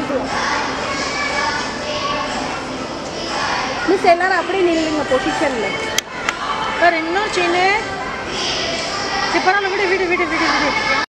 Miss எல்லாரும் அப்படியே நில்லுங்க பொசிஷன்ல. வேற இன்னொரு செயின். சரி பரவாயில்ல, விடு விடு விடு விடு விடு.